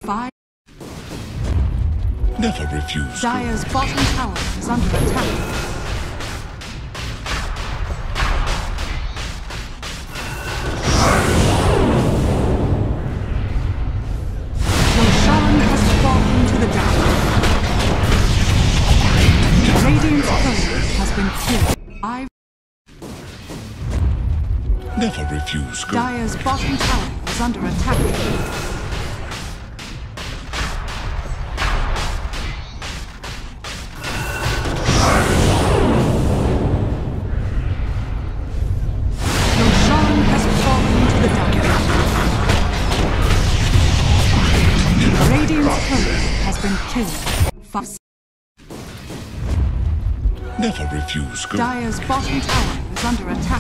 5. Never refuse. Dire's bottom tower is under attack. Radiant's turret has been killed. Never refuse. Dire's bottom tower is under attack. Roshan has fallen to the dark. Radiant's turret has been killed. 5. Never refuse. Dire's bottom tower is under attack.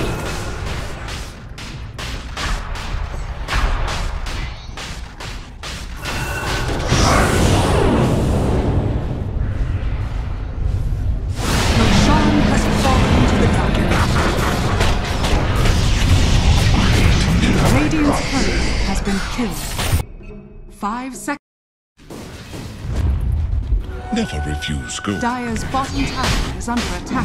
Roshan has fallen to the dark. Radiant's turret has been killed. 5 seconds. Never refuse. Dire's bottom tower is under attack.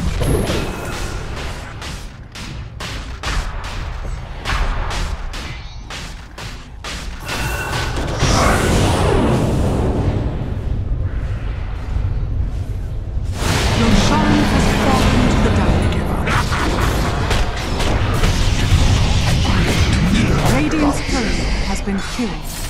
Roshan has fallen to the dark. Radiant's turret has been killed.